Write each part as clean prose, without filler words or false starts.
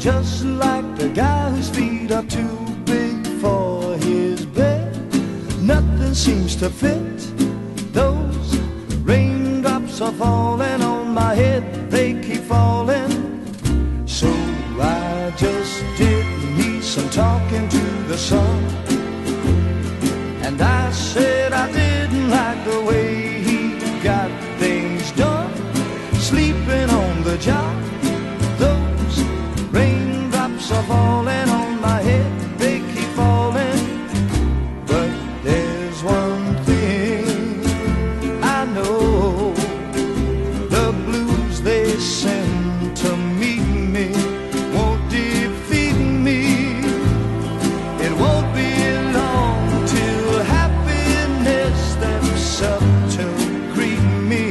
just like the guy whose feet are too big for his bed. Nothing seems to fit. Those raindrops are falling on my head, they keep falling. So I just did me some talking to the sun, and I said I didn't like the way he got things done, sleeping on the job. Those raindrops are falling on my head, they keep falling. But there's one thing I know, the blues they send to meet me won't defeat me. It won't be long till happiness steps up to greet me.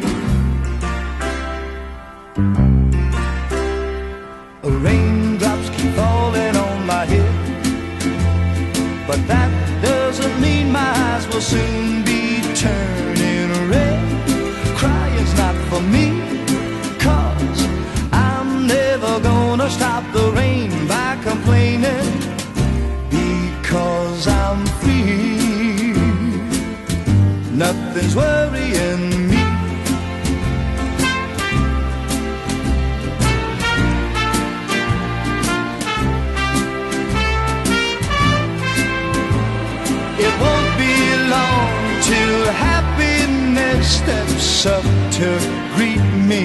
Raindrops keep falling on my head, but that doesn't mean my eyes will soon be turning red. Crying's not for me, 'cause I'm never gonna stop the rain by complaining, because I'm free. Nothing's worrying me. It won't be long till happiness steps up to greet me.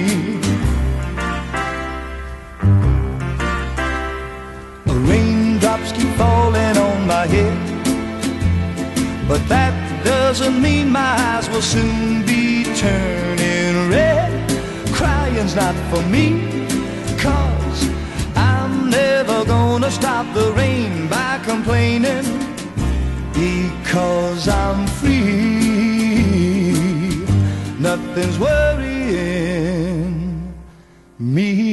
Raindrops keep falling on my head, but that doesn't mean my eyes will soon be turning red. Crying's not for me, 'cause I'm never gonna stop the rain by complaining, because I'm free. Nothing's worrying me.